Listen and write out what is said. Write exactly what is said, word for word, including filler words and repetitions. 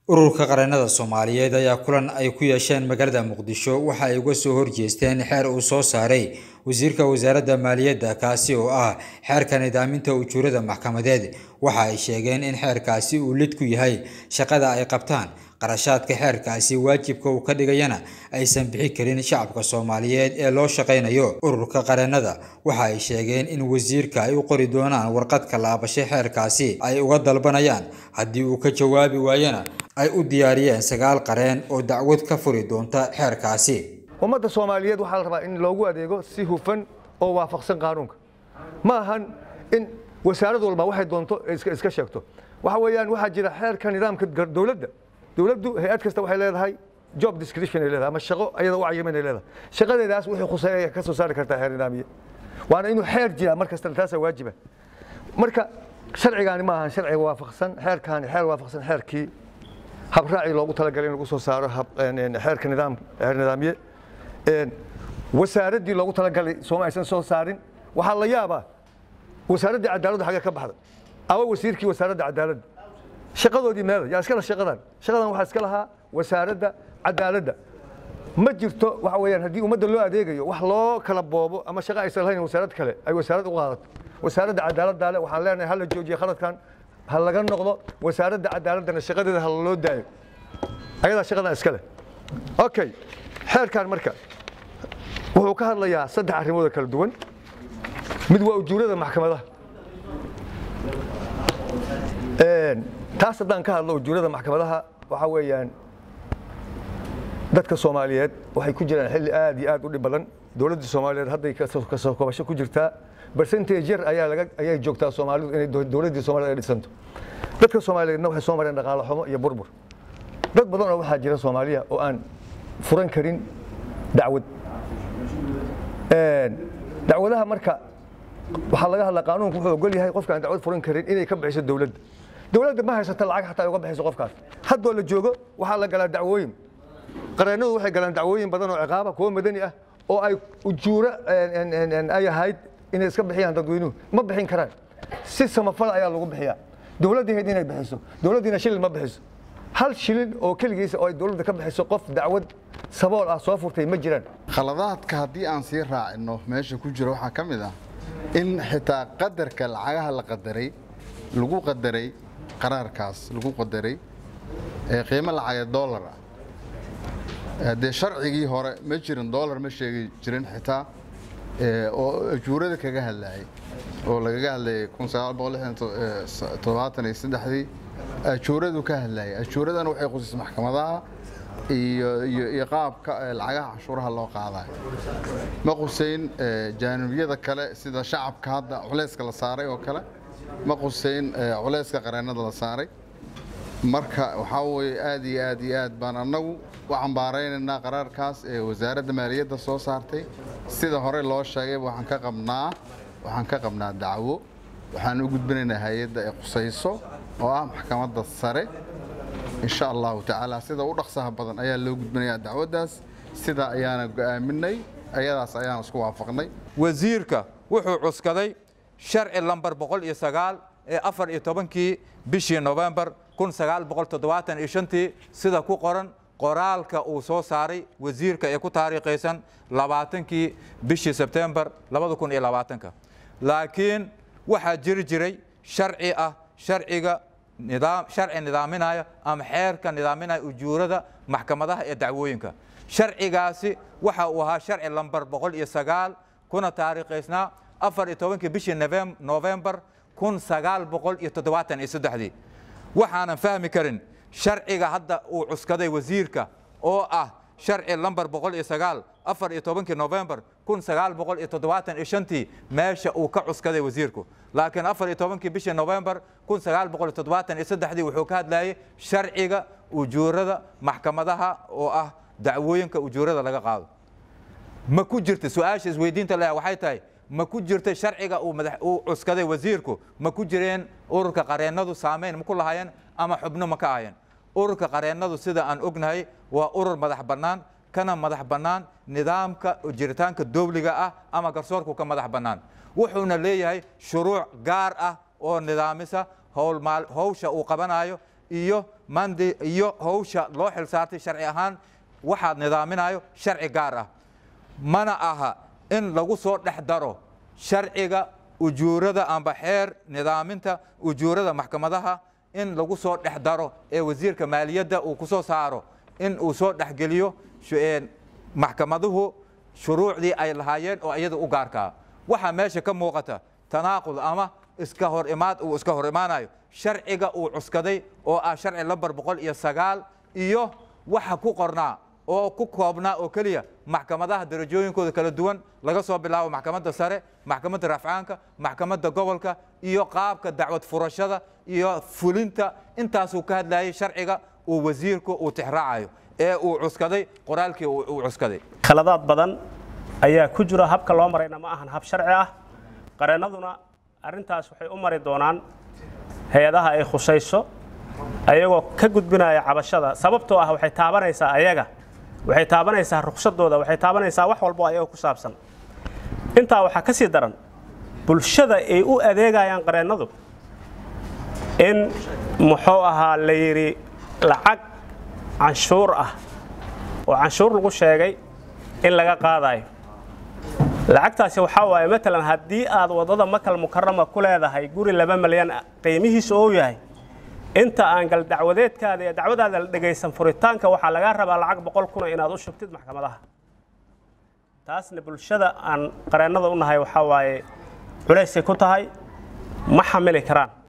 ururka qareennada Soomaaliyeed ayaa kulan ay ku yeesheen magaalada Muqdisho waxa ay uga soo horjeesteen xeer uu soo saaray wasiirka wasaaradda maaliyadda kaasi oo ah xeerka nidaaminta ujuurada maxkamadeed waxa ay sheegeen in xeerkaasi uu lid ku yahay shaqada ay qabtaan qarashaadka xeerkaasi waajibka uu ka dhigayana aysan bixi karin shacabka Soomaaliyeed ee loo shaqeynayo ururka qareennada waxa ay sheegeen in wasiirka ay u qori doonaan warqad ka laabashay xeerkaasi ay uga dalbanayaan haddii uu ka jawaabi waayana ay u diyaariyeen sagaal qareen oo dacwad ka furi doonta xeerkaasi ummadda Soomaaliyeed waxa la rabaa in loogu adeego si hufan oo waafaqsan qaanuunka ma ahan in wasaarad walba waxay doonto iska iska sheegto waxa weeyaan waxa jira xeerka nidaamka dawladda dawladdu hay'ad kasta waxay leedahay job description ay leedahay ama shaqo ayada u cayiman ay leedahay shaqadeedaas wixii khuseeya ka soo saari kartaa xeer nidaamiye waana inuu xeer jira markasta taas waajiba marka sharcigaani ma ahan sharci waafaqsan xeerkaani xeer waafaqsan xeerkii habraaci loogu talagalay in lagu soo saaro xeerka nidaam xeer nidaamiye een wasaaradii loogu talagalay Soomaaliya aysan soo saarin waxa la yaabaa wasaaradda cadaaladda xagga ka baxday awa wasiirkii wasaaradda cadaaladda shaqadoodii meel yaa iska la shaqadan shaqadan waxa iska lahaa wasaaradda cadaaladda ma jirto waxa weeyaan hadii ummadda loo adeegayo wax loo kala boobo ama shaqo aysan lahayn wasaarad kale ay wasaarad u qaadato wasaaradda cadaaladda le waxaan leenahay hal la joojiyo khaladkan hal laga noqdo wasaaradda cadaaladda shaqadeeda hal loo daayo ayada shaqadan iska leh okay xeerkan marka wuxuu ka hadlayaa saddex arrimood kala duwan mid waa ujuurada maxkamadaha een taas haddaan ka hadlo ujuurada maxkamadaha waxa weeyaan dadka Soomaaliyeed waxay ku jiraan xilli aad iyo aad u dhib badan dawladda Soomaaliyeed hadday ka soo kabasho ku jirtaa percentage yar ayaa laga ayay joogtaa Soomaalidu inay dawladda Soomaaliyeed dhisanto dadka Soomaaliyeedna waxay soo mareen dhaqaale xumo iyo burbur dad badan oo waxa jira Soomaaliya oo aan furan karin dacwad een dacwadaha marka waxa laga hadlaa qaanuunku wuxuu ogol yahay qofka aan dacwad furan karin inay ka bixiso dawladda dawladda ma haysato lacag xataa ay uga bixiso qofkaas hadda la joogo waxa la galaa dacwooyin qareennadu waxay galaan dacwooyin badan oo ciqaaba kuwa madani ah oo ay ujuura ay ahayd inay iska bixiyaan dadweynuhu ma bixin karaan si samafal ayaa lagu bixiyaa dawladdeed inay bixiso dawladdiina shilin ma bixiso hal shilin oo kaligiisa oo ay dawladda ka bixiso qof dacwad sabool ah soo furtay ma jiraan khaladaadka haddii aan sii raacino meesha ku jira waxa ka mid ah in xitaa qadarka lacagaha la qadaray lagu qadaray qaraarkaas lagu qadaray ee qiimo lacag dollar ah de sharcigii hore ma jirin dollar ma sheegi jirin xitaa ee oo ajuurada kaga hadlayay oo laga hadlayay kun sagaal boqol todobaatan iyo saddex ajuuradu ka hadlayay ajuuradan waxay qusaysaa maxkamadaha iyo iyo qaabka lacagaha cashuuraha loo qaaday ma qusayn jaanibiyada kale sida shacabka hadda culayska la saaray oo kale ma qusayn culayska qareennada la saaray marka waxa weeye aad iyo aad iyo aad baan anagu u cambaaraynaa qaraarkaas ee wasaaradda maaliyadda soo saartay sida hore loo sheegay waxaan ka qabnaa waxaan ka qabnaa dacwo waxaan u gudbinaynaa hay'adda ay qusayso oo ah maxkamadda sare إن شاء الله تعالى سيدا ودقصها بدن أيها اللي قد بني دعوة سيدا أيانا مني أيها أيانا سكوا وافقني وزيرك وحو عسكري شرع اللمبر بقول يسقال أفر يتبنكي بشي نوفمبر كون سقال بقول تدواتن إشنتي سيدا كو قرن قرالك أو سوساري وزيرك يكو تاريخيسا لباتنكي بشي سبتمبر لبادو كون إيه لباتنك لكن وحا جري جري شرعي أه شرعي نظام شرعي نظامنا أم حير كان نظامنا أجورة محكمة الدعوينك شرعي قاسي وها وها شرعي لمبر بقول يسقال كنا تاريخ إسنا أفر يتوينك بيش نوفمبر كون سقال بقول يتدواتن يسدح دي وحنا فاهم كرن شرعي هذا وعسكري وزيرك أو أه شرعي لمبر بقول يسقال أفر يتوينك نوفمبر كون سقال بقول يتدواتن إشنتي ماشى وكعسكري وزيركو لكن أفر يتوبنك بيش نوفمبر كون سقال بقول تدواتن يسدح دي وحوكات لاي شرعية وجورة محكمتها وأه دعوينك وجورة لقى قاضي ما كجرت سؤال زويدين تلا وحيتاي ما كجرت شرعية ومدح وعسكري وزيركو ما كجرين أورك قرينا ذو سامين مكل هاين أما حبنا مكاين أورك قرينا ذو سيدا أن أجنهاي وأور مدح بنان كان مدح بنان نظامك وجرتانك الدولة أما قرصورك كمدح بنان وحنا ليه هاي شروع جار أه أو نظامسة هول مال هوش أو قبنايو إيوه mandi iyo hawsha loo xilsaartay sharci ahaan waxaad nidaaminayo sharci gaar ah mana aha in lagu soo dhex daro sharciga ujuurada amba xeer nidaaminta ujuurada maxkamadaha in lagu soo dhex daro ee wasiirka maaliyadda uu ku soo saaro in uu soo dhexgeliyo maxkamaduhu shuruucdii ay lahaayeen oo iyada u gaarkaa waxaa meesha ka muuqata tanaaqud ama iska hor imaad uu iska hor imaanayo sharciga uu cuskaday oo ah sharci lambar boqol iyo sagaal iyo waxa ku qornaa oo ku koobnaa oo keliya maxkamadaha darajooyinkooda kala duwan laga soo bilaabo maxkamadda sare maxkamadda rafcaanka maxkamadda gobolka iyo qaabka dacwad furashada iyo fulinta intaasuu ka hadlayay sharciga uu wasiirku uu tixraacayo ee uu cuskaday qoraalkii uu cuskaday khaladaad badan ayaa ku jira habka loo marayna ma ahan hab sharci ah qareennaduna arrintaas waxay u mari doonaan hay-adaha ay khusayso ayagoo ka gudbinaya cabashada sababtoo ah waxay taabanaysaa ayaga waxay taabanaysaa ruqsadooda waxay taabanaysaa wax walba ayaga ku saabsan intaa waxaa ka sii daran bulshada ay u adeegayaan qareennadu in muxuu ahaa la yidhi lacag canshuur ah oo canshuur lagu sheegay in laga qaadayo lacagtaasi waxaa waaye matalan haddii aad wadada Makal Mukarrama ku leedahay guri laba milyan qiimihiisu oo yahay inta aan gal dacwadeedkaada iyo dacwadaada la dhageysan furitaanka waxaa laga rabaa lacag boqol kun inaad u shubtid maxkamadaha taasna bulshada aan qareennada u nahay waxaa waaye culays ku tahay ma xamili karaan